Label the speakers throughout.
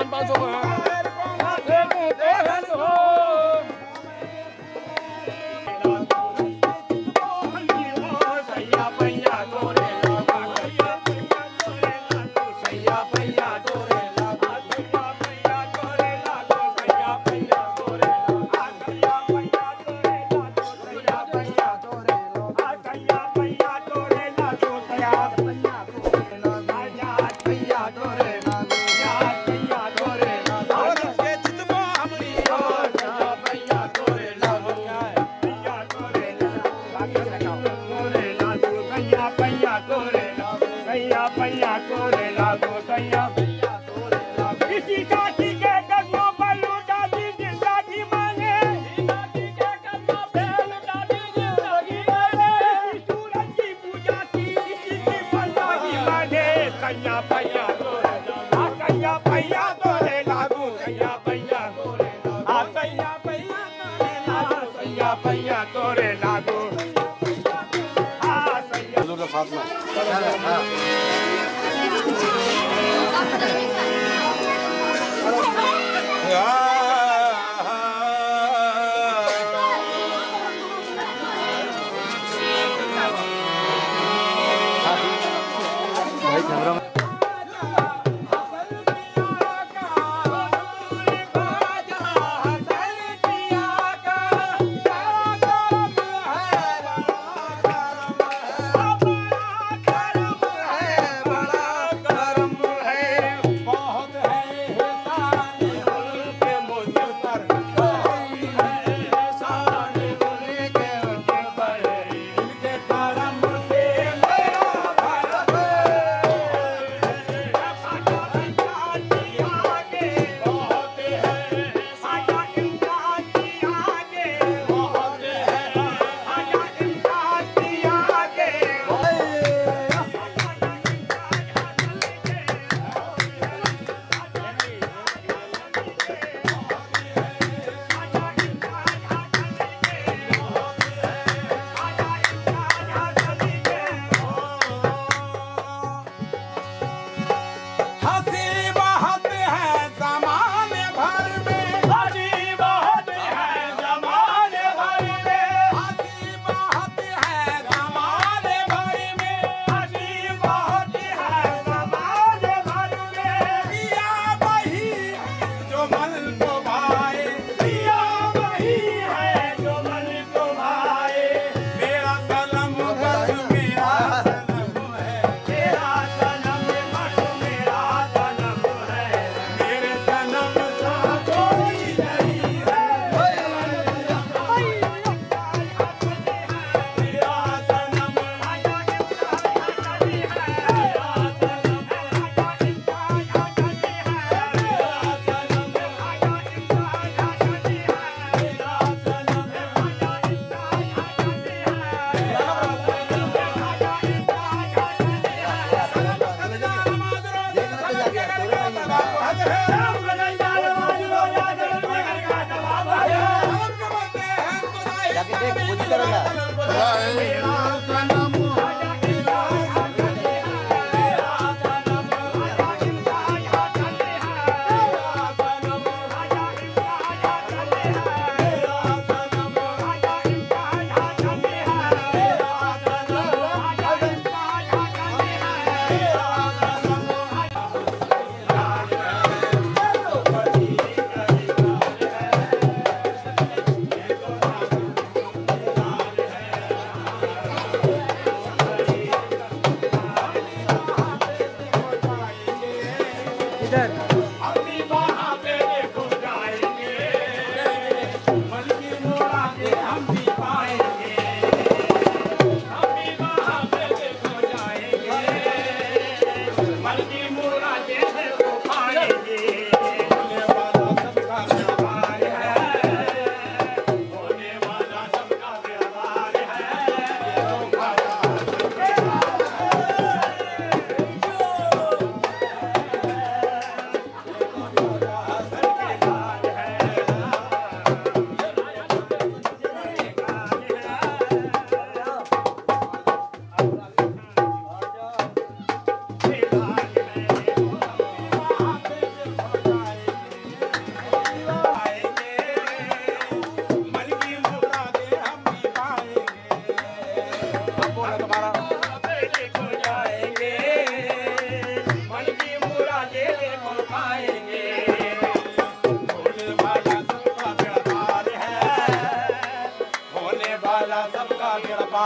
Speaker 1: 500 का है।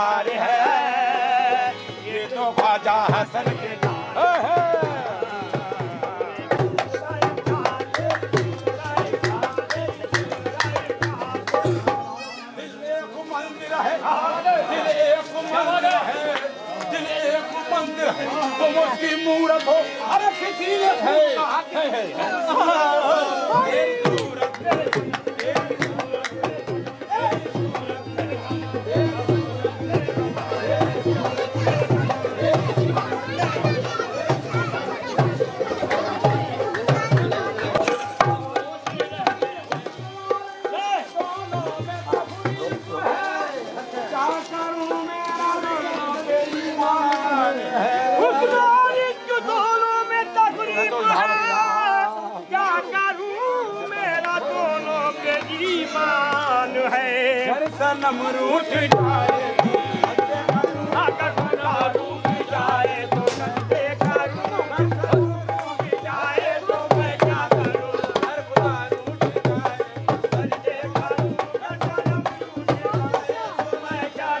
Speaker 1: दरबार है, ये तो ख्वाजा हसन के की मूरत हो। अरे किसी ने नमरूठ जाए जाए तो नंदे करूं, जाए तो मैं क्या करूं, मैं क्या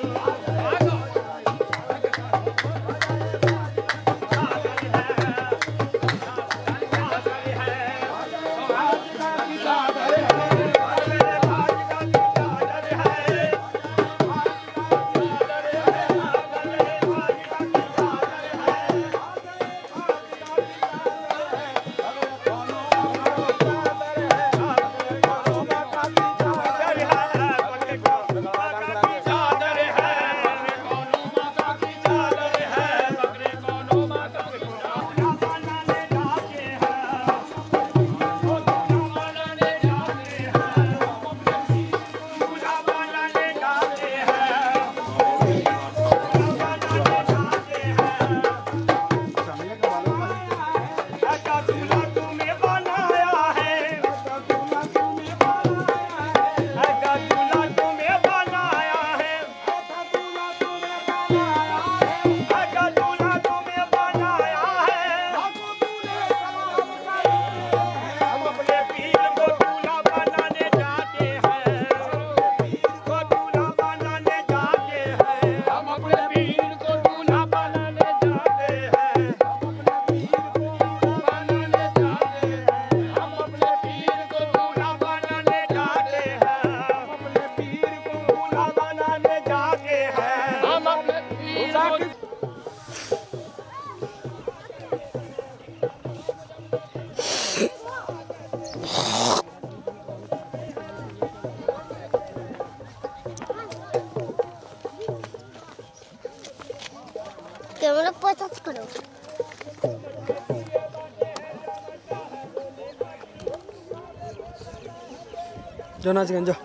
Speaker 2: कैमरा पचास करो।
Speaker 3: जो नाच गंजो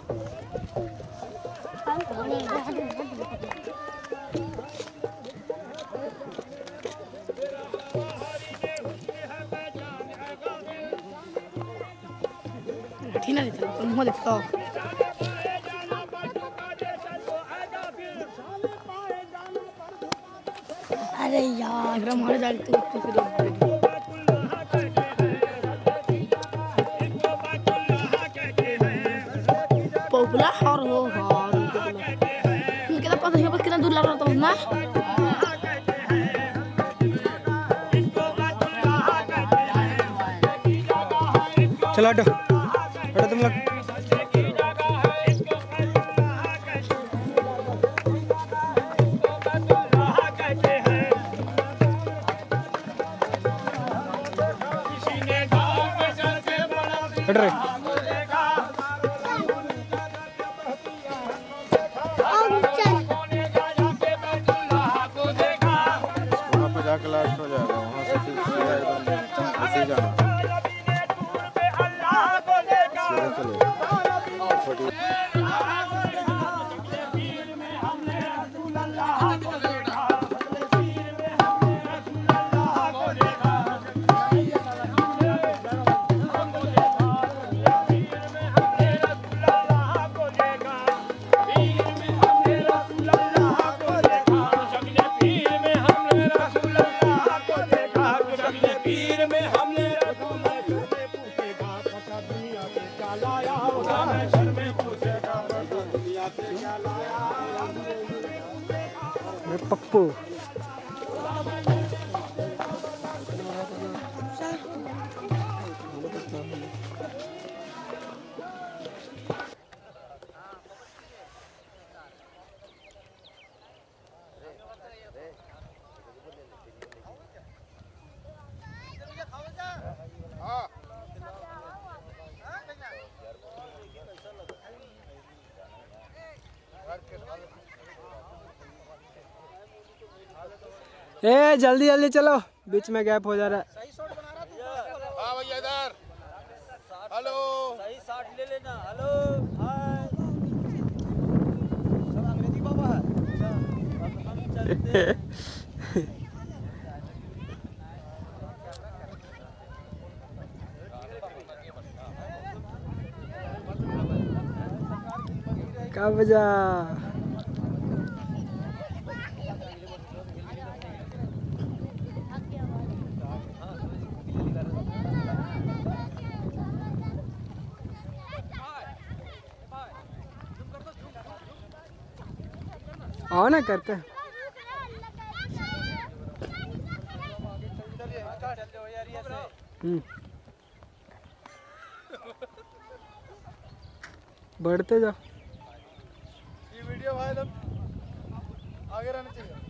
Speaker 4: Tina di dalam rumah di tol. अरे यार हमारे जाल तो फिर पॉपुलर और हो हार उनके तो पता है बस कितना दूर लग रहा था ना
Speaker 3: चलो हटो हटो तुम लोग हट रहे
Speaker 5: वहाँ पे जाकर लास्ट हो जाएगा वहाँ से फिर सीधा जाना सीधा चलो
Speaker 3: पप्पू। ए जल्दी जल्दी चलो, बीच में गैप हो जा रहा है।
Speaker 5: सही शॉट बना रहा तू। हाँ भैया इधर। हेलो। सही शॉट ले लेना। Hello hi. सब अंग्रेजी बाबा है।
Speaker 3: क्या बजा? आओ ना करते। बढ़ते जाओ।
Speaker 5: ये वीडियो भाई आगे रहना चाहिए।